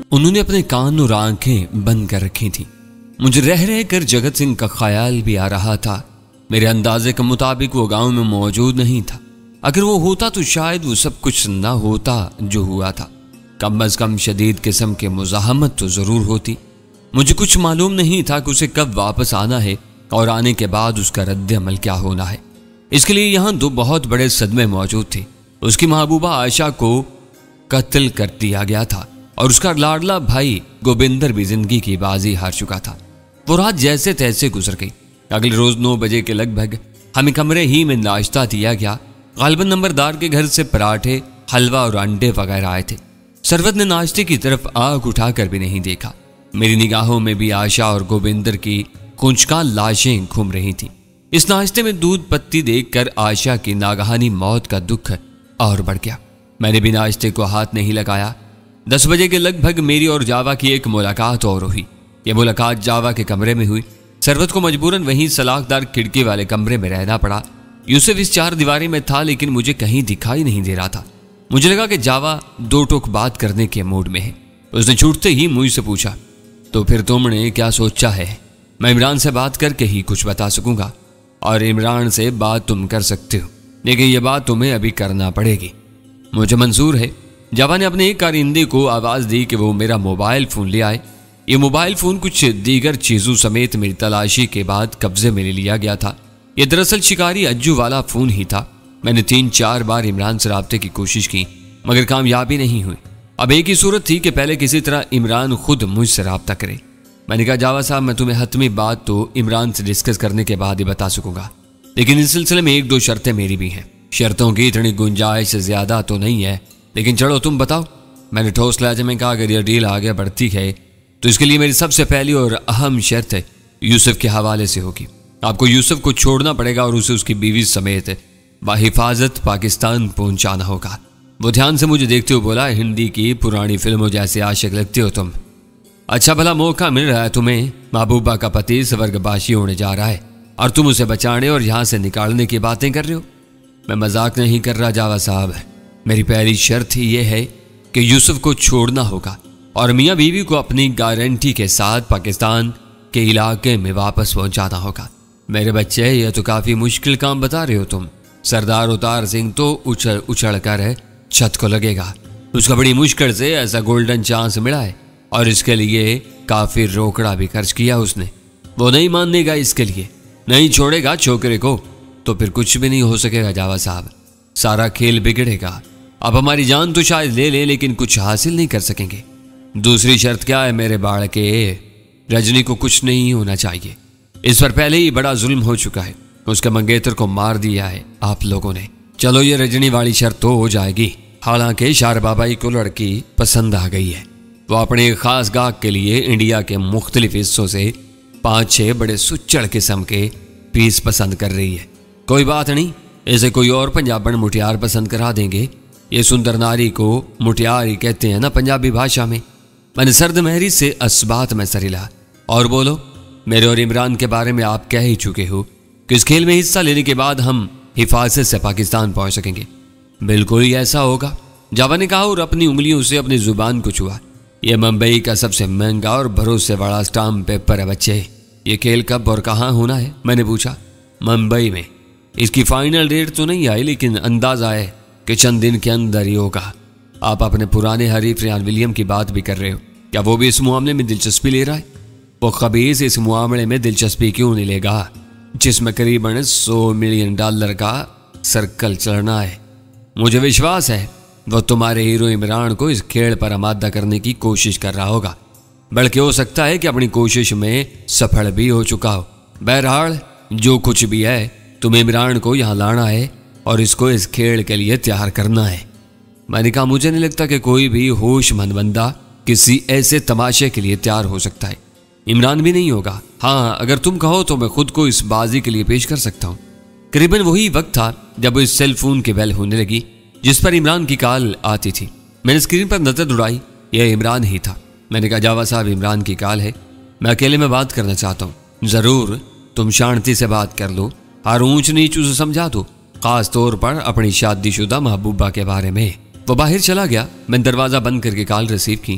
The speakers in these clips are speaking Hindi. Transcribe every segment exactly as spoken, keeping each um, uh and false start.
उन्होंने अपने कान और आंखें बंद कर रखी थी। मुझे रह रह कर जगत सिंह का ख्याल भी आ रहा था। मेरे अंदाजे के मुताबिक वो गांव में मौजूद नहीं था। अगर वो होता तो शायद वो सब कुछ ना होता जो हुआ था। कम अज कम शदीद किस्म के मुज़ाहमत तो जरूर होती। मुझे कुछ मालूम नहीं था कि उसे कब वापस आना है और आने के बाद उसका रद्द अमल क्या होना है। इसके लिए यहाँ दो बहुत बड़े सदमे मौजूद थे। उसकी महबूबा आयशा को कत्ल कर दिया गया था और उसका लाडला भाई गोविंदर भी जिंदगी की बाजी हार चुका था। वो रात जैसे तैसे गुजर गई। अगले रोज नौ बजे के लगभग हमें कमरे ही में नाश्ता दिया गया। गालिबन नंबरदार के घर से पराठे, हलवा और अंडे वगैरह आए थे। सरवत ने नाश्ते की तरफ आंख उठाकर भी नहीं देखा। मेरी निगाहों में भी आयशा और गोविंदर की कुंचका लाशें घूम रही थी। इस नाश्ते में दूध पत्ती देखकर आयशा की नागहानी मौत का दुख और बढ़ गया। मैंने भी नाश्ते को हाथ नहीं लगाया। दस बजे के लगभग मेरी और जावा की एक मुलाकात और हुई। यह मुलाकात जावा के कमरे में हुई। सरवत को मजबूरन वहीं सलाखदार खिड़की वाले कमरे में रहना पड़ा। यूसुफ इस चार दीवारी में था लेकिन मुझे कहीं दिखाई नहीं दे रहा था। मुझे लगा कि जावा दो टोक बात करने के मूड में है। उसने छूटते ही मुझसे पूछा, तो फिर तुमने क्या सोचा है? मैं इमरान से बात करके ही कुछ बता सकूंगा और इमरान से बात तुम कर सकते हो, लेकिन यह बात तुम्हें अभी करना पड़ेगी। मुझे मंजूर है। जावा ने अपने एक कारिंदे को आवाज दी कि वो मेरा मोबाइल फोन ले आए। ये मोबाइल फोन कुछ दीगर चीजों समेत मेरी तलाशी के बाद कब्जे में ले लिया गया था। यह दरअसल शिकारी अज्जू वाला फोन ही था। मैंने तीन चार बार इमरान से राब्ते की कोशिश की मगर कामयाबी नहीं हुई। अब एक ही सूरत थी कि पहले किसी तरह इमरान खुद मुझसे राब्ता करे। मैंने कहा, जावा साहब, मैं तुम्हें हतमी बात तो इमरान से डिस्कस करने के बाद ही बता सकूंगा, लेकिन इस सिलसिले में एक दो शर्तें मेरी भी हैं। शर्तों की इतनी गुंजाइश ज्यादा तो नहीं है, लेकिन चलो तुम बताओ। मैंने ठोस लहजे में कहा, अगर यह डील आगे बढ़ती है तो इसके लिए मेरी सबसे पहली और अहम शर्त है यूसुफ के हवाले से होगी। आपको यूसुफ को छोड़ना पड़ेगा और उसे उसकी बीवी समेत बाहिफाजत पाकिस्तान पहुंचाना होगा। वो ध्यान से मुझे देखते हुए बोला, हिंदी की पुरानी फिल्मों जैसे आशिक लगते हो तुम। अच्छा भला मौका मिल रहा है तुम्हें। महबूबा का पति स्वर्गवासी होने जा रहा है और तुम उसे बचाने और यहाँ से निकालने की बातें कर रहे हो। मैं मजाक नहीं कर रहा जावा साहब। मेरी पहली शर्त ही यह है कि यूसुफ को छोड़ना होगा और मियाँ बीवी को अपनी गारंटी के साथ पाकिस्तान के इलाके में वापस पहुंचाना होगा। मेरे बच्चे, यह तो काफी मुश्किल काम बता रहे हो तुम। सरदार उतार सिंह तो उछल उछल कर छत को लगेगा। उसका बड़ी मुश्किल से ऐसा गोल्डन चांस मिला है और इसके लिए काफी रोकड़ा भी खर्च किया उसने। वो नहीं मानेगा, इसके लिए नहीं छोड़ेगा छोकरे को, तो फिर कुछ भी नहीं हो सकेगा जावा साहब। सारा खेल बिगड़ेगा। अब हमारी जान तो शायद ले ले लेकिन कुछ हासिल नहीं कर सकेंगे। दूसरी शर्त क्या है मेरे बाड़ के? रजनी को कुछ नहीं होना चाहिए। इस पर पहले ही बड़ा जुल्म हो चुका है। उसके मंगेतर को मार दिया है आप लोगों ने। चलो ये रजनी वाली शर्त तो हो जाएगी। हालांकि शार बाबाई को लड़की पसंद आ गई है। वो अपने खास गाहक के लिए इंडिया के मुख्तलिफ हिस्सों से पांच छह बड़े सुच्चड़ किस्म के पीस पसंद कर रही है। कोई बात नहीं, इसे कोई और पंजाबन मुटियार पसंद करा देंगे। ये सुंदर नारी को मुटियार ही कहते हैं ना पंजाबी भाषा में। मैंने सर्द महरी से असबात में सरिला। और बोलो, मेरे और इमरान के बारे में आप कह ही चुके हो कि इस खेल में हिस्सा लेने के बाद हम हिफाजत से पाकिस्तान पहुंच सकेंगे। बिल्कुल ही ऐसा होगा, जावा ने कहा और अपनी उंगलियों से अपनी जुबान को छुआ। यह मुंबई का सबसे महंगा और भरोसे वाला स्टाम्प पेपर है बच्चे। ये खेल कब और कहाँ होना है? मैंने पूछा। मुंबई में। इसकी फाइनल डेट तो नहीं आई लेकिन अंदाजा है कि चंद दिन के अंदर ही होगा। आप अपने पुराने हरीफ रियान विलियम की बात भी कर रहे हो। क्या वो भी इस मामले में दिलचस्पी ले रहा है? वो खबीस इस मामले में दिलचस्पी क्यों नहीं लेगा जिसमें करीबन सौ मिलियन डॉलर का सर्कल चलना है? मुझे विश्वास है वो तुम्हारे हीरो इमरान को इस खेल पर आमादा करने की कोशिश कर रहा होगा, बल्कि हो सकता है कि अपनी कोशिश में सफल भी हो चुका हो। बहरहाल जो कुछ भी है, तुम्हें इमरान को यहाँ लाना है और इसको इस खेल के लिए तैयार करना है। मैंने कहा, मुझे नहीं लगता कि कोई भी होशमंद बंदा किसी ऐसे तमाशे के लिए तैयार हो सकता है। इमरान भी नहीं होगा। हाँ, अगर तुम कहो तो मैं खुद को इस बाजी के लिए पेश कर सकता हूँ। करीबन वही वक्त था जब इस सेल फोन की बेल होने लगी जिस पर इमरान की कॉल आती थी। मैंने स्क्रीन पर नजर दौड़ाई, यह इमरान ही था। मैंने कहा, जावा साहब, इमरान की कॉल है, मैं अकेले में बात करना चाहता हूँ। जरूर, तुम शांति से बात कर लो, हर ऊंच नीच उसे समझा दो, खास तौर पर अपनी शादीशुदा महबूबा के बारे में। वो बाहर चला गया। मैंने दरवाजा बंद करके कॉल रिसीव की।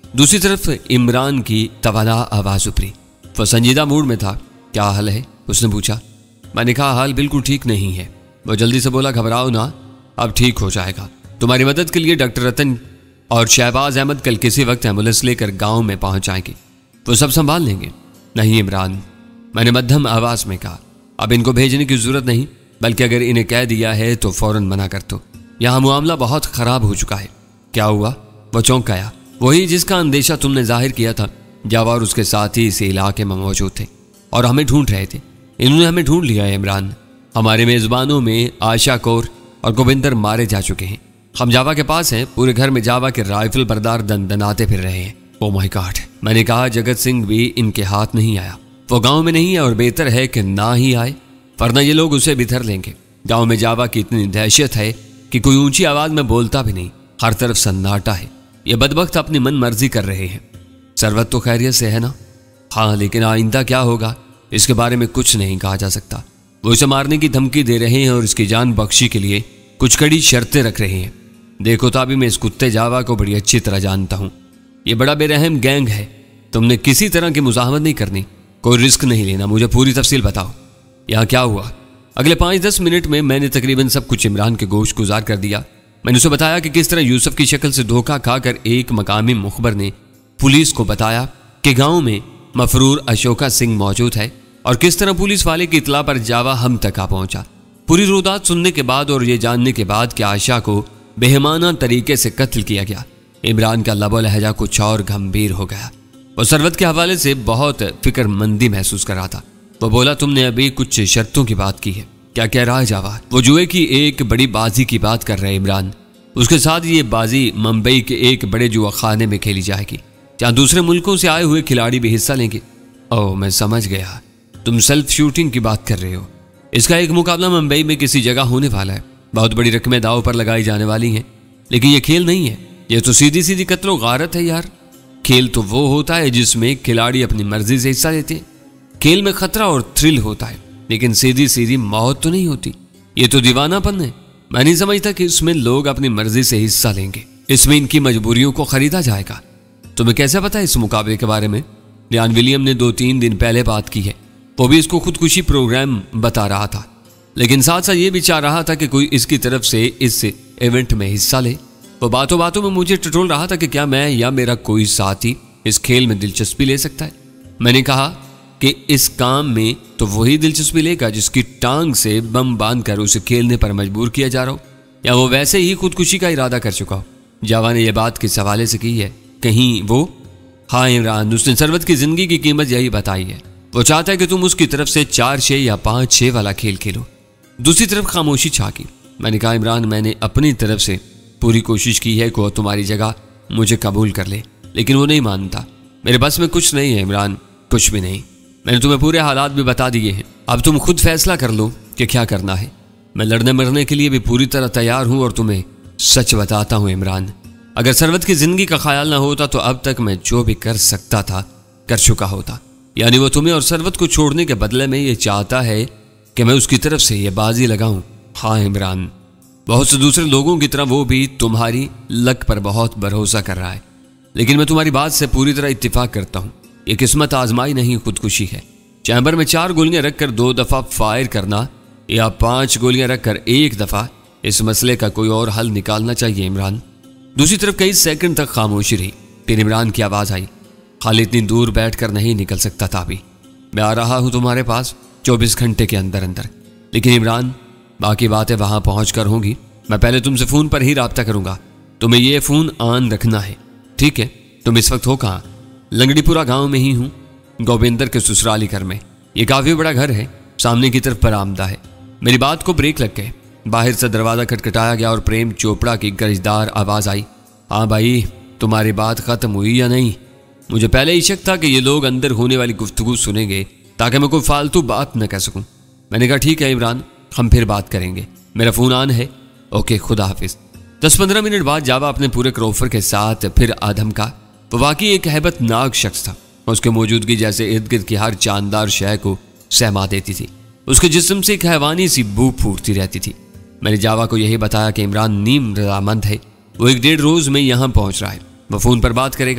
दूसरी तरफ इमरान की तवाना आवाज उभरी। वो संजीदा मूड में था। क्या हाल है? उसने पूछा। मैंने कहा हाल बिल्कुल ठीक नहीं है। वो जल्दी से बोला, घबराओ ना, अब ठीक हो जाएगा। तुम्हारी मदद के लिए डॉक्टर रतन और शहबाज अहमद कल किसी वक्त एम्बुलेंस लेकर गांव में पहुंच जाएंगे। वो सब संभाल लेंगे। नहीं इमरान, मैंने मध्यम आवाज में कहा, अब इनको भेजने की जरूरत नहीं, बल्कि अगर इन्हें कह दिया है तो फौरन मना कर दो। यहाँ मामला बहुत खराब हो चुका है। क्या हुआ? वो चौंक गया। वही जिसका अंदेशा तुमने जाहिर किया था। जावा और उसके साथी इस इलाके में मौजूद थे और हमें ढूंढ रहे थे। इन्होंने हमें ढूंढ लिया है इमरान। हमारे मेजबानों में आशा कौर और गोविंदर मारे जा चुके हैं। हम जावा के पास हैं। पूरे घर में जावा के राइफल बरदार दंदनाते फिर रहे हैं। Oh my god! मैंने कहा जगत सिंह भी इनके हाथ नहीं आया। वो गांव में नहीं है और बेहतर है कि ना ही आए, वरना ये लोग उसे बिथर लेंगे। गांव में जावा की इतनी दहशत है कि कोई ऊंची आवाज में बोलता भी नहीं। हर तरफ सन्नाटा है। ये बदबख्त अपनी मन मर्जी कर रहे हैं। सरवत तो खैरियत से है ना? हाँ, लेकिन आइंदा क्या होगा इसके बारे में कुछ नहीं कहा जा सकता। वो इसे मारने की धमकी दे रहे हैं और इसकी जान बख्शी के लिए कुछ कड़ी शर्तें रख रहे हैं। देखो ताबी, मैं इस कुत्ते जावा को बड़ी अच्छी तरह जानता हूँ। ये बड़ा बेरहम गैंग है। तुमने किसी तरह की मुजाहमत नहीं करनी, कोई रिस्क नहीं लेना। मुझे पूरी तफसील बताओ, यहाँ क्या हुआ? अगले पाँच दस मिनट में मैंने तकरीबन सब कुछ इमरान के गोश गुजार कर दिया। मैंने उसे बताया कि किस तरह यूसुफ की शक्ल से धोखा खाकर एक मकामी मुखबर ने पुलिस को बताया कि गांव में मफरूर अशोका सिंह मौजूद है और किस तरह पुलिस वाले की इतला पर जावा हम तक आ पहुंचा। पूरी रुदात सुनने के बाद और ये जानने के बाद कि आशा को बेहमाना तरीके से कत्ल किया गया, इमरान का लबो लहजा कुछ और गंभीर हो गया। वो सरवत के हवाले से बहुत फिक्रमंदी महसूस कर रहा था। वो बोला, तुमने अभी कुछ शर्तों की बात की है। क्या कह रहा है जावा? वो जुए की एक बड़ी बाजी की बात कर रहे इमरान। उसके साथ ये बाजी मुंबई के एक बड़े जुआ खाने में खेली जाएगी, जहाँ दूसरे मुल्कों से आए हुए खिलाड़ी भी हिस्सा लेंगे। ओह, मैं समझ गया, तुम सेल्फ शूटिंग की बात कर रहे हो। इसका एक मुकाबला मुंबई में किसी जगह होने वाला है। बहुत बड़ी रकमें दाव पर लगाई जाने वाली हैं। लेकिन ये खेल नहीं है, ये तो सीधी सीधी कत्लो गारत है यार। खेल तो वो होता है जिसमें खिलाड़ी अपनी मर्जी से हिस्सा लेते हैं। खेल में खतरा और थ्रिल होता है, लेकिन सीधी सीधी मौत तो नहीं होती। ये तो दीवानापन है। मैं नहीं समझता कि इसमें लोग अपनी मर्जी से हिस्सा लेंगे। इसमें इनकी मजबूरियों को खरीदा जाएगा। तुम्हें कैसे पता है इस मुकाबले के बारे में? डियान विलियम ने दो तीन दिन पहले बात की है। वो भी इसको खुदकुशी प्रोग्राम बता रहा था, लेकिन साथ साथ ये भी चाह रहा था कि कोई इसकी तरफ से इस इवेंट में हिस्सा ले। वो बातों बातों में मुझे टटोल रहा था कि क्या मैं या मेरा कोई साथी इस खेल में दिलचस्पी ले सकता है। मैंने कहा कि इस काम में तो वही दिलचस्पी लेगा जिसकी टांग से बम बांधकर उसे खेलने पर मजबूर किया जा रहा हो, या वो वैसे ही खुदकुशी का इरादा कर चुका हो। जावा ने यह बात किस हवाले से की है? कहीं वो? हाँ इमरान, उसने सरवत की जिंदगी की कीमत यही बताई है। वो चाहता है कि तुम उसकी तरफ से चार छः या पाँच छः वाला खेल खेलो। दूसरी तरफ खामोशी छा गई। मैंने कहा, इमरान, मैंने अपनी तरफ से पूरी कोशिश की है कि वो तुम्हारी जगह मुझे कबूल कर ले, लेकिन वो नहीं मानता। मेरे बस में कुछ नहीं है इमरान, कुछ भी नहीं। मैंने तुम्हें पूरे हालात भी बता दिए हैं। अब तुम खुद फैसला कर लो कि क्या करना है। मैं लड़ने मरने के लिए भी पूरी तरह तैयार हूं और तुम्हें सच बताता हूं इमरान, अगर सरवत की जिंदगी का ख्याल ना होता तो अब तक मैं जो भी कर सकता था कर चुका होता। यानी वो तुम्हें और सरवत को छोड़ने के बदले में ये चाहता है कि मैं उसकी तरफ से ये बाजी लगाऊं। हाँ इमरान, बहुत से दूसरे लोगों की तरह वो भी तुम्हारी लक पर बहुत भरोसा कर रहा है, लेकिन मैं तुम्हारी बात से पूरी तरह इत्तेफाक करता हूँ। ये किस्मत आजमाई नहीं, खुदकुशी है। चैम्बर में चार गोलियां रखकर दो दफा फायर करना या पांच गोलियां रखकर एक दफा, इस मसले का कोई और हल निकालना चाहिए इमरान। दूसरी तरफ कई सेकंड तक खामोशी रही। फिर इमरान की आवाज आई, खाली इतनी दूर बैठकर नहीं निकल सकता था अभी। मैं आ रहा हूं तुम्हारे पास चौबीस घंटे के अंदर अंदर, लेकिन इमरान बाकी बातें वहां पहुंच कर होंगी। मैं पहले तुमसे फोन पर ही राब्ता करूंगा। तुम्हें यह फोन ऑन रखना है, ठीक है? तुम इस वक्त हो कहाँ? लंगड़ीपुरा गांव में ही हूँ, गोविंदर के ससुराली घर में। ये काफी बड़ा घर है, सामने की तरफ बरामदा है। मेरी बात को ब्रेक लग गए। बाहर से दरवाजा खटखटाया गया और प्रेम चोपड़ा की गरजदार आवाज आई, हाँ भाई, तुम्हारी बात खत्म हुई या नहीं? मुझे पहले ही शक था कि ये लोग अंदर होने वाली गुफ्तगू सुनेंगे ताकि मैं कोई फालतू बात न कह सकूं। मैंने कहा, ठीक है इमरान, हम फिर बात करेंगे। मेरा फोन ऑन है। ओके, खुदा हाफिज। दस पंद्रह मिनट बाद जावा अपने पूरे क्रोफर के साथ फिर आदम का। वो वाकई एक हैबतनाक शख्स था। उसके मौजूदगी जैसे इर्द गिर्द की हर जानदार शय को सहमा देती थी। उसके जिस्म से एक हैवानी सी बू फूटती रहती थी। मैंने जावा को यही बताया कि इमरान नीम रजामंद है, वो एक डेढ़ रोज में यहाँ पहुंच रहा है। वो फोन पर बात करेगा,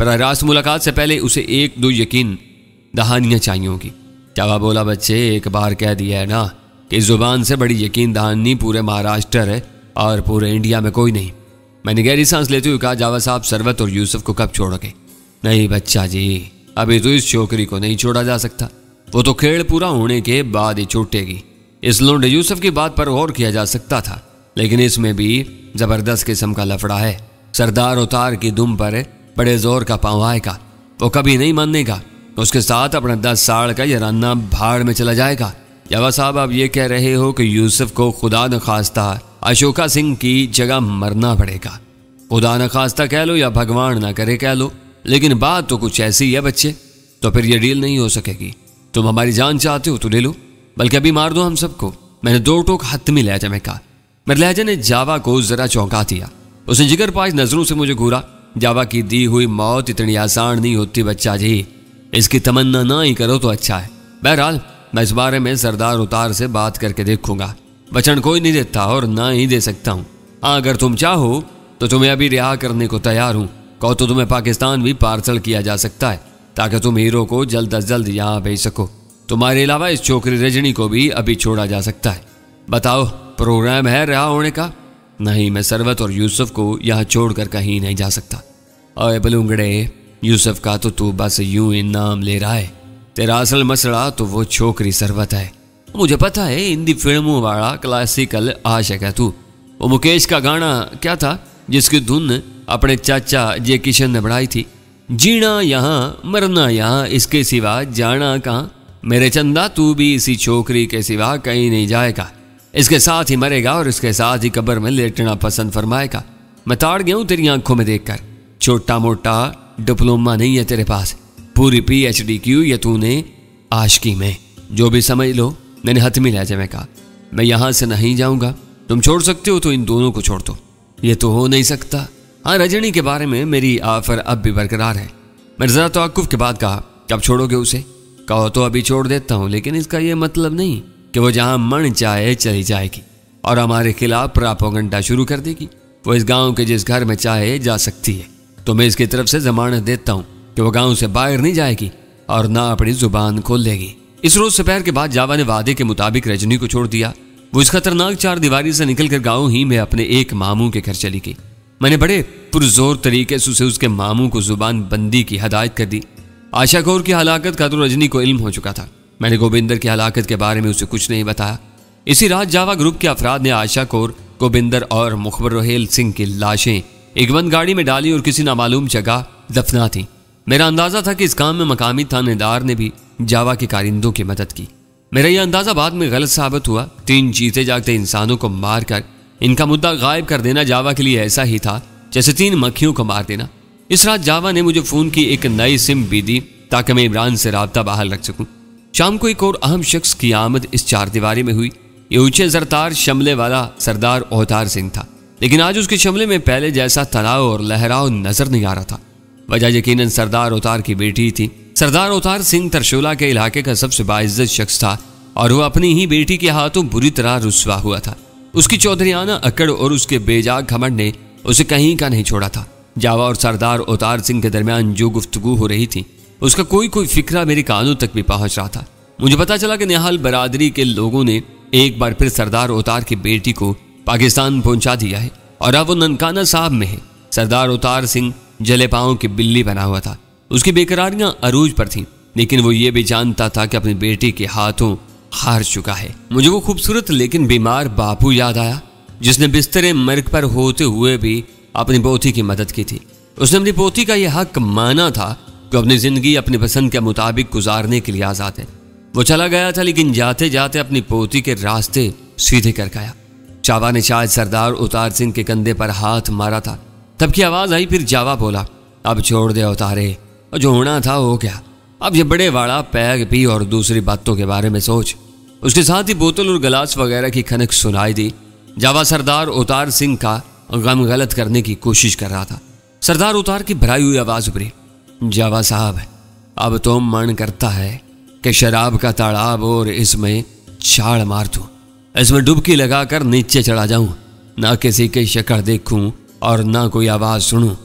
पर रास्त मुलाकात से पहले उसे एक दो यकीन दहानियां चाहिए होगी। जावा बोला, बच्चे एक बार कह दिया है ना कि इस जुबान से बड़ी यकीन दहानी पूरे महाराष्ट्र है और पूरे इंडिया में कोई नहीं। मैंने गहरी सांस लेते हुए कहा, जावा साहब सरवत और यूसुफ को कब छोड़ोगे? नहीं बच्चा जी, अभी तो इस छोकरी को नहीं छोड़ा जा सकता, वो तो खेल पूरा होने के बाद ही छूटेगी। इस लोंडे यूसुफ की बात पर गौर किया जा सकता था, लेकिन इसमें भी जबरदस्त किस्म का लफड़ा है। सरदार उतार की दुम पर बड़े जोर का पाँव आएगा, वो कभी नहीं मानेगा। उसके साथ अपना दस साल का यराना भाड़ में चला जाएगा। जावा साहब, आप ये कह रहे हो कि यूसुफ को खुदा न खास्ता अशोका सिंह की जगह मरना पड़ेगा? खुदा न खास्ता कह लो या भगवान ना करे कह लो, लेकिन बात तो कुछ ऐसी है बच्चे। तो फिर ये डील नहीं हो सकेगी। तुम हमारी जान चाहते हो तो ले लो, बल्कि अभी मार दो हम सबको। मैंने दो टोक हत्मी लहजा में कहा। मेरे लहजे ने जावा को जरा चौंका दिया। उसने जिगर पाज नजरों से मुझे घूरा। जावा की दी हुई मौत इतनी आसान नहीं होती बच्चा जी, इसकी तमन्ना ना ही करो तो अच्छा है। बहरहाल मैं इस बारे में सरदार उतार से बात करके देखूंगा। वचन कोई नहीं देता और ना ही दे सकता हूँ। हाँ, अगर तुम चाहो तो तुम्हें अभी रिहा करने को तैयार हूँ। कहो तो तुम्हें पाकिस्तान भी पार्सल किया जा सकता है, ताकि तुम हीरो को जल्द अज जल्द यहाँ भेज सको। तुम्हारे अलावा इस छोकरी रजनी को भी अभी छोड़ा जा सकता है। बताओ, प्रोग्राम है रिहा होने का? नहीं, मैं सरवत और यूसुफ को यहाँ छोड़कर कहीं नहीं जा सकता। ओए बलूंगड़े, यूसुफ का तो तू बस यूं ही नाम ले रहा है, तेरा असल मसला तो वो छोकरी सरवत है। मुझे पता है, हिंदी फिल्मों वाला क्लासिकल आशिक है तू। वो मुकेश का गाना क्या था जिसकी धुन अपने चाचा जे किशन ने बढ़ाई थी? जीना यहाँ मरना यहाँ, इसके सिवा जाना कहाँ। मेरे चंदा, तू भी इसी छोकरी के सिवा कहीं नहीं जाएगा। इसके साथ ही मरेगा और इसके साथ ही कब्र में लेटना पसंद फरमाएगा। मैं ताड़ गया हूँ तेरी आंखों में देखकर। छोटा मोटा डिप्लोमा नहीं है तेरे पास, पूरी पी एच डी क्यू या तूने आशिकी में, जो भी समझ लो। मैंने हथमी लहजे में कहा, मैं यहाँ से नहीं जाऊँगा। तुम छोड़ सकते हो तो इन दोनों को छोड़ दो। ये तो हो नहीं सकता। हाँ, रजनी के बारे में मेरी ऑफर अब भी बरकरार है। मैंने जरा तवक्कुफ के बाद कहा, कब छोड़ोगे उसे? कहो तो अभी छोड़ देता हूँ, लेकिन इसका यह मतलब नहीं कि वो जहाँ मन चाहे चली जाएगी और हमारे खिलाफ प्रोपेगेंडा शुरू कर देगी। वो इस गांव के जिस घर में चाहे जा सकती है, तो मैं इसकी तरफ से जमानत देता हूँ कि वो गांव से बाहर नहीं जाएगी और ना अपनी जुबान खोल लेगी। इस रोज दोपहर के बाद जावा ने वादे के मुताबिक रजनी को छोड़ दिया। वो इस खतरनाक चार दीवारी से निकलकर गांव ही में अपने एक मामू के घर चली गई। मैंने बड़े पुरजोर तरीके से उसे उसके मामू को जुबान बंदी की हदायत कर दी। आशा कौर की हलाकत का तो रजनी को इल्म हो चुका था। मैंने गोविंदर की हलाकत के बारे में उसे कुछ नहीं बताया। इसी रात जावा ग्रुप के अफराद ने आशा कौर, गोविंदर और मुखबर रोहेल सिंह की लाशें एक बंद गाड़ी में डाली और किसी नामालूम जगह दफना थी। मेरा अंदाजा था कि इस काम में मकामी थानेदार ने भी जावा के कारिंदों की मदद की। मेरा यह अंदाजा बाद में गलत साबित हुआ। तीन जीते जागते इंसानों को मारकर इनका मुद्दा गायब कर देना जावा के लिए ऐसा ही था जैसे तीन मक्खियों को मार देना। इस रात जावा ने मुझे फोन की एक नई सिम भी दी ताकि मैं इमरान से राब्ता बहाल रख सकूं। शाम को एक और अहम शख्स की आमद इस चार दीवारी में हुई। ये ऊंचे जरतार शमले वाला सरदार ओहतार सिंह था, लेकिन आज उसके शमले में पहले जैसा तनाव और लहराव नजर नहीं आ रहा था। वजह यकीनन सरदार ओहतार की बेटी थी। सरदार ओहतार सिंह तरशोला के इलाके का सबसे बाइज्जत शख्स था और वह अपनी ही बेटी के हाथों बुरी तरह रुस्वा हुआ था। उसकी चौधरीयाना अकड़ और उसके बेजाग घमंड ने उसे कहीं का नहीं छोड़ा था। जावा और सरदार ओहतार सिंह के दरमियान जो गुफ्तगू हो रही थी उसका कोई कोई फिक्रा मेरे कानों तक भी पहुंच रहा था। मुझे पता चला कि निहाल बरादरी के लोगों ने एक बार फिर सरदार ओहतार की बेटी को पाकिस्तान पहुंचा दिया है और अब वो ननकाना साहब में है। सरदार ओहतार सिंह जले पांव की बिल्ली बना हुआ था। उसकी बेकरारियां अरूज पर थीं, लेकिन वो ये भी जानता था कि अपनी बेटी के हाथों हार चुका है। मुझे वो खूबसूरत लेकिन बीमार बापू याद आया जिसने बिस्तरे मर्ग पर होते हुए भी अपनी पोती की मदद की थी। उसने अपनी पोती का यह हक माना था कि अपनी जिंदगी अपनी पसंद के मुताबिक गुजारने के लिए आजाद है। वो चला गया था, लेकिन जाते जाते अपनी पोती के रास्ते सीधे कर गया। जावा ने शायद सरदार ओहतार सिंह के कंधे पर हाथ मारा था। तब की आवाज आई, फिर जावा बोला, अब छोड़ दे ओहतारे, जो होना था हो गया। अब ये बड़े वाला पैग पी और दूसरी बातों के बारे में सोच। उसके साथ ही बोतल और गिलास वगैरह की खनक सुनाई दी। जावा सरदार ओहतार सिंह का गम गलत करने की कोशिश कर रहा था। सरदार ओहतार की भराई हुई आवाज उभरी, जावा साहब, अब तो मन करता है कि शराब का तालाब और इसमें छाल मार दूं, इसमें डुबकी लगाकर नीचे चढ़ा जाऊं, ना किसी की शक्ल देखूं और ना कोई आवाज सुनूं।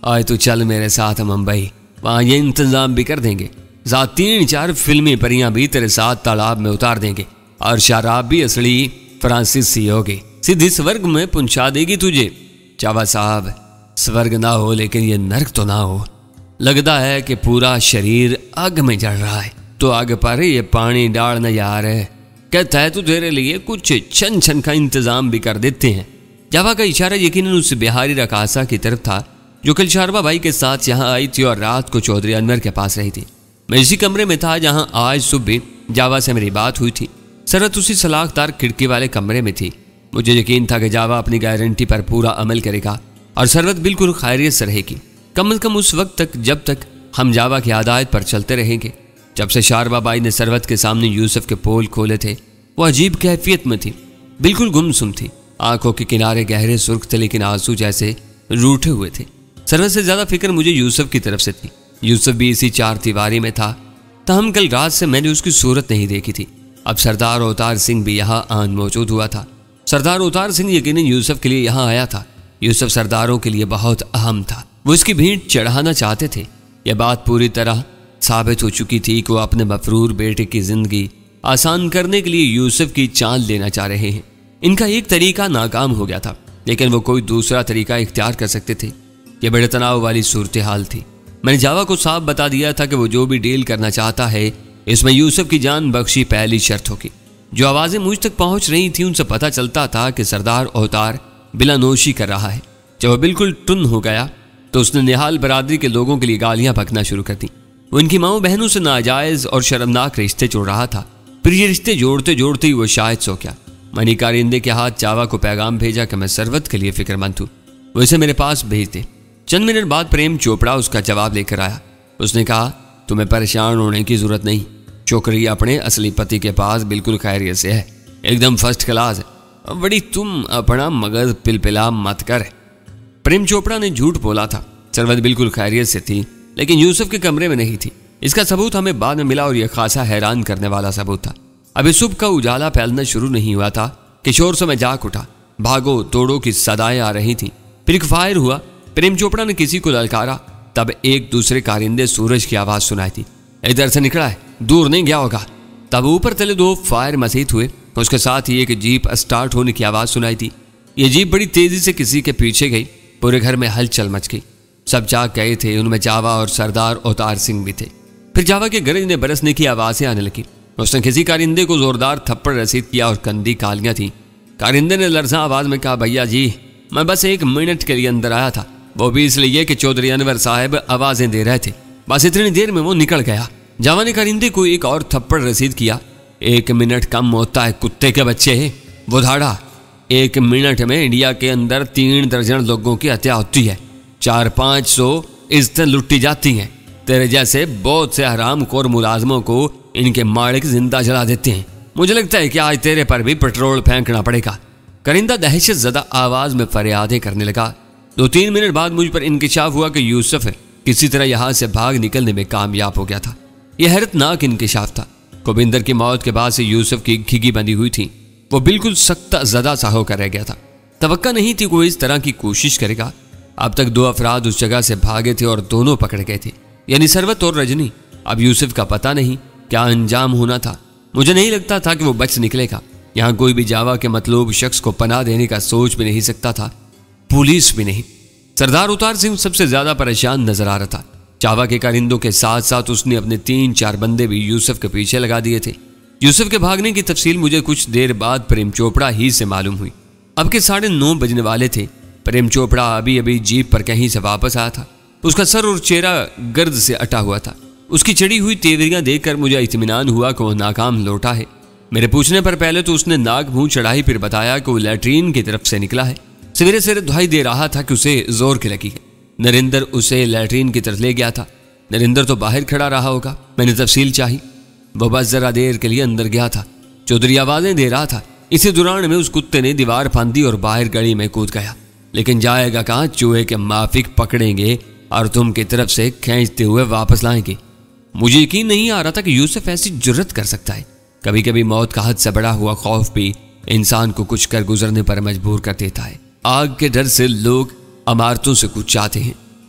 आज तो चल मेरे साथ मुंबई, वहां ये इंतजाम भी कर देंगे। साथ तीन चार फिल्मी परियां भी तेरे साथ तालाब में उतार देंगे और शराब भी असली फ्रांसीसी होगी, सीधी स्वर्ग में पहुंचा देगी तुझे। जावा साहब, स्वर्ग ना हो लेकिन ये नर्क तो ना हो। लगता है कि पूरा शरीर आग में जल रहा है, तो आग पर ये पानी डालना यार है। कहता है तो तेरे लिए कुछ छन छन का इंतजाम भी कर देते हैं। जावा का इशारा यकीनन उस बिहारी रकासा की तरफ था जो कल शारबा भाई के साथ यहाँ आई थी और रात को चौधरी अनवर के पास रही थी। मैं इसी कमरे में था जहाँ आज सुबह जावा से मेरी बात हुई थी। सरहद उसी सलाखदार खिड़की वाले कमरे में थी। मुझे यकीन था कि जावा अपनी गारंटी पर पूरा अमल करेगा और सरहद बिल्कुल खैरियत से रहेगी, कम अज कम उस वक्त तक जब तक हम जावा की आदायत पर चलते रहेंगे। जब से शारबा बाई ने सरवत के सामने यूसुफ के पोल खोले थे, वो अजीब कैफियत में थी, बिल्कुल गुमसुम थी। आंखों के किनारे गहरे सुर्ख थे लेकिन आंसू जैसे रूठे हुए थे। सरवत से ज्यादा फिक्र मुझे यूसुफ की तरफ से थी। यूसुफ भी इसी चार दीवारी में था। तहम कल रात से मैंने उसकी सूरत नहीं देखी थी। अब सरदार अवतार सिंह भी यहाँ आन मौजूद हुआ था। सरदार अवतार सिंह यकीनन यूसुफ के लिए यहाँ आया था। यूसुफ सरदारों के लिए बहुत अहम था, वो इसकी भेंट चढ़ाना चाहते थे। यह बात पूरी तरह साबित हो चुकी थी कि वो अपने मफरूर बेटे की जिंदगी आसान करने के लिए यूसुफ की चाल लेना चाह रहे हैं। इनका एक तरीका नाकाम हो गया था लेकिन वो कोई दूसरा तरीका इख्तियार कर सकते थे। यह बड़े तनाव वाली सूरत हाल थी। मैंने जावा को साफ बता दिया था कि वो जो भी डील करना चाहता है इसमें यूसुफ की जान बख्शी पहली शर्त होगी। जो आवाजें मुझ तक पहुंच रही थी उनसे पता चलता था कि सरदार अवतार बिला नोशी कर रहा है। जब वह बिल्कुल टुन हो गया तो उसने निहाल बरादरी के लोगों के लिए गालियां बकना शुरू कर दी। वो इनकी माओ बहनों से नाजायज और शर्मनाक रिश्ते जोड़ रहा था। फिर ये रिश्ते जोड़ते जोड़ते ही वो शायद सो गया। मैंने कारिंदे के हाथ जावा को पैगाम भेजा कि मैं सरवत के लिए फिक्रमंद हूँ, वो इसे मेरे पास भेज दे। चंद मिनट बाद प्रेम चोपड़ा उसका जवाब लेकर आया। उसने कहा, तुम्हें परेशान होने की जरूरत नहीं, छोकरी अपने असली पति के पास बिल्कुल खैरियत से है, एकदम फर्स्ट क्लास है। बड़ी तुम अपना मगज पिलपिला मत कर। प्रेम चोपड़ा ने झूठ बोला था। सरवत बिल्कुल खैरियत से थी लेकिन यूसुफ के कमरे में नहीं थी। इसका सबूत हमें बाद में मिला और यह खासा हैरान करने वाला सबूत था। अभी सुबह का उजाला फैलना शुरू नहीं हुआ था कि शोर से मैं जाग उठा। भागो तोड़ो की सदाएं आ रही थी। फिर एक फायर हुआ। प्रेम चोपड़ा ने किसी को ललकारा। तब एक दूसरे कारिंदे सूरज की आवाज सुनाई थी, इधर से निकला है, दूर नहीं गया होगा। तब ऊपर तले दो फायर मसीत हुए। उसके साथ ही एक जीप स्टार्ट होने की आवाज सुनाई थी। यह जीप बड़ी तेजी से किसी के पीछे गई। पूरे घर में हलचल मच गई। सब जाग गए थे। उनमें जावा और सरदार अवतार सिंह भी थे। फिर जावा के गरजने बरसने की आवाजें आने लगी। उसने किसी कारिंदे को जोरदार थप्पड़ रसीद किया और कंधी कालियां थी। कारिंदे ने लरजा आवाज में कहा, भैया जी मैं बस एक मिनट के लिए अंदर आया था, वो भी इसलिए कि चौधरी अनवर साहब आवाजें दे रहे थे, बस इतनी देर में वो निकल गया। जावा ने कारिंदे को एक और थप्पड़ रसीद किया। एक मिनट कम होता है कुत्ते के बच्चे, वो धाड़ा। एक मिनट में इंडिया के अंदर तीन दर्जन लोगों की हत्या होती है, चार पाँच सौ इज्जतें लुटी जाती हैं। तेरे जैसे बहुत से हराम खोर मुलाजमों को इनके मालिक जिंदा जला देते हैं। मुझे लगता है कि आज तेरे पर भी पेट्रोल फेंकना पड़ेगा। करिंदा दहशत ज़दा आवाज में फरियादें करने लगा। दो तीन मिनट बाद मुझ पर इंकिशाफ हुआ कि यूसुफ किसी तरह यहाँ से भाग निकलने में कामयाब हो गया था। यह हैरतनाक इंकिशाफ था। गोविंदर की मौत के बाद से यूसुफ की घिघी बंधी हुई थी। वो बिल्कुल सख्ता ज़दा सा होकर रह गया था। तवक्का नहीं थी कोई इस तरह की कोशिश करेगा। अब तक दो अफराद उस जगह से भागे थे और दोनों पकड़े गए थे, यानी सरवत और रजनी। अब यूसुफ का पता नहीं क्या अंजाम होना था। मुझे नहीं लगता था कि वो बच निकलेगा। यहाँ कोई भी जावा के मतलूब शख्स को पनाह देने का सोच भी नहीं सकता था, पुलिस भी नहीं। सरदार अवतार सिंह सबसे ज्यादा परेशान नजर आ रहा था। जावा के कारिंदों के साथ साथ उसने अपने तीन चार बंदे भी यूसुफ के पीछे लगा दिए थे। यूसुफ के भागने की तफसील मुझे कुछ देर बाद प्रेम चोपड़ा ही से मालूम हुई। अब के साढ़े नौ बजने वाले थे। प्रेम चोपड़ा अभी अभी जीप पर कहीं से वापस आया था। उसका सर और चेहरा गर्द से अटा हुआ था। उसकी चढ़ी हुई तेवरियां देखकर मुझे इत्मीनान हुआ कि वह नाकाम लौटा है। मेरे पूछने पर पहले तो उसने नाक मुंह चढ़ाई, फिर बताया कि वो लैट्रीन की तरफ से निकला है। सवेरे सवेरे दुहाई दे रहा था कि उसे जोर की लगी है। नरेंद्र उसे लैट्रीन की तरफ ले गया था। नरेंद्र तो बाहर खड़ा रहा होगा। मैंने तफसील चाही। वो बस जरा देर के लिए अंदर गया था। चौधरी आवाजें दे रहा था। इसी दौरान में उस कुत्ते ने दीवार फांदी और बाहर गली में कूद गया। लेकिन जाएगा कहाँ, चूहे के माफिक पकड़ेंगे और तुम की तरफ से खींचते हुए वापस लाएंगे। मुझे यकीन नहीं आ रहा था कि यूसुफ ऐसी जुर्रत कर सकता है। कभी कभी मौत का हद से बड़ा हुआ खौफ भी इंसान को कुछ कर गुजरने पर मजबूर कर देता है। आग के डर से लोग इमारतों से कूद जाते हैं,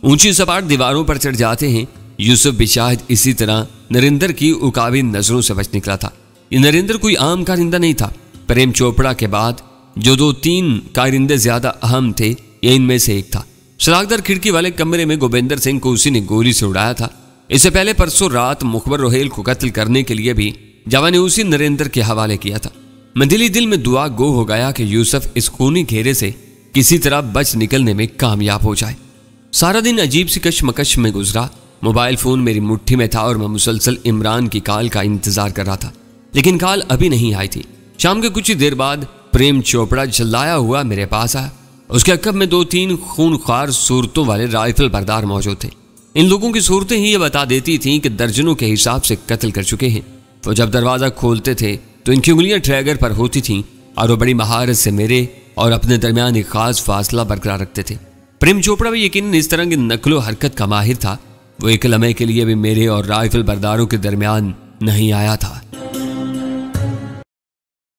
ऊंची सपाट दीवारों पर चढ़ जाते हैं। यूसुफ भी शायद इसी तरह नरेंद्र की उकाबी नजरों से बच निकला था। ये नरेंद्र कोई आम कारिंदा नहीं था। प्रेम चोपड़ा के बाद जो दो तीन कारिंदे ज्यादा अहम थे, ये इनमें से एक था। सलाखदार खिड़की वाले कमरे में गोविंदर सिंह को उसी ने गोली से उड़ाया था। इससे पहले परसों रात मुखबर रोहेल को कत्ल करने के लिए भी जावा ने उसी नरेंद्र के हवाले किया था। मैं दिली दिल में दुआ गो हो गया कि यूसुफ इस खूनी घेरे से किसी तरह बच निकलने में कामयाब हो जाए। सारा दिन अजीब सी कशमकश में गुजरा। मोबाइल फोन मेरी मुट्ठी में था और मैं मुसलसल इमरान की कॉल का इंतजार कर रहा था, लेकिन कॉल अभी नहीं आई थी। शाम के कुछ ही देर बाद प्रेम चोपड़ा चिल्लाया हुआ मेरे पास आया। उसके अकब में दो तीन खूनख्वार सूरतों वाले राइफल बरदार मौजूद थे। इन लोगों की सूरतें ही ये बता देती थीं कि दर्जनों के हिसाब से कत्ल कर चुके हैं। वो जब दरवाजा खोलते थे तो इनकी उंगलियां ट्रैगर पर होती थीं और वो बड़ी महारत से मेरे और अपने दरमियान एक खास फासला बरकरार रखते थे। प्रेम चोपड़ा भी यकीनन इस तरह की नकलो हरकत का माहिर था। वो एक लम्हे के लिए भी मेरे और राइफल बरदारों के दरमियान नहीं आया था।